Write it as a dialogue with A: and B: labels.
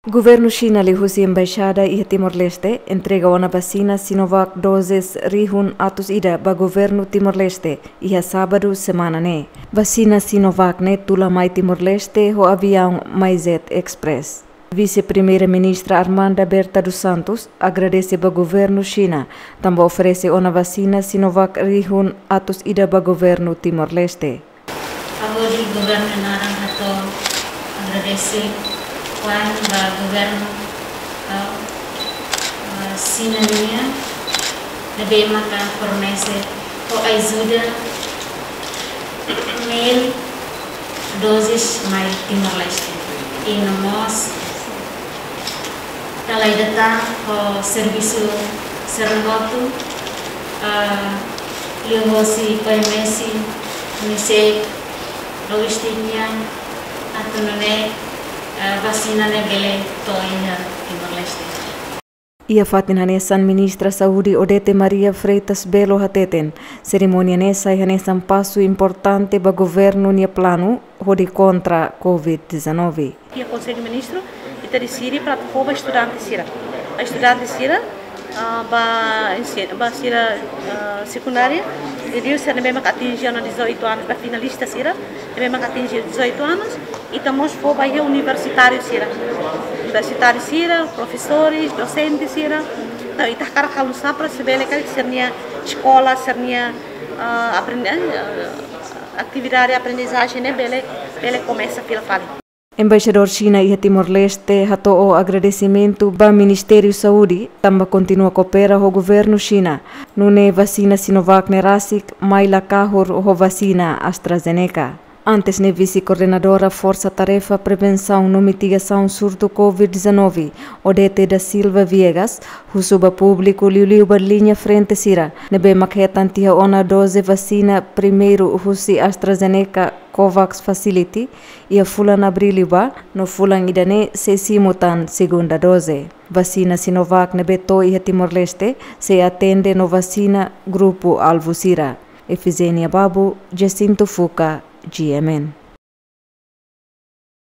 A: Governo China lihusi embaixada e Timor-Leste entrega uma vacina Sinovac doses rihun atus ida ba governo Timor-Leste ia sábado semana ne. Vacina Sinovac ne tula mai Timor-Leste ho avião MyJet Express. Vice-primeira-ministra Armanda Berta dos Santos agradece ba governo China, também oferece uma vacina Sinovac rihun atus ida ba governo Timor-Leste.
B: Agora o governo Naranjo agradece para o governo China lebih makan fornece o ajuda mil dosis mai Timor-Leste e nós telah datang o serviço Serengoto lihosi PMS nesse logistiknya atau nene vacina ne bele toinha Timor-Leste.
A: Ia fatin hanesan ministra Saúde Odete Maria Freitas Belo hateten. Cerimônia nessa e hanesan passo importante ba governo nia plano hodi contra COVID-19.
C: Ia Conselho Ministro ita decide para povo estudante sira. A estudante sira ba sira secundária e Deus se mesmo atingir anos 18 anos ba finalista sira, mesmo atingir 18 anos e estamos for ba universitário sira. Universitário sira, professores, docentes sira. Então ita cara kalau sapra sebele kali sernia escola, sernia atividade aprendizagem né bele começa pela fala.
A: Embaixador China e Timor-Leste hato o agradecimento ba Ministério Saúde, também continua a cooperar com o governo China. Nune vacina Sinovac nerasik, mai la kahur o vacina AstraZeneca. Antes ne vice-coordenadora Força Tarefa Prevenção no Mitigação Surto COVID-19, Odete da Silva Viegas, husuba público liu ba linha frente sira, nebe maketan tia ona dose vacina primeiro husi AstraZeneca COVAX Facility e a fulan abril ba no fulan idane se simutan segunda dose. Vacina Sinovac nebe to e Timor-Leste se atende no vacina Grupo Alvo Sira. Efizenia Babu, Jacinto Fuca, GMN.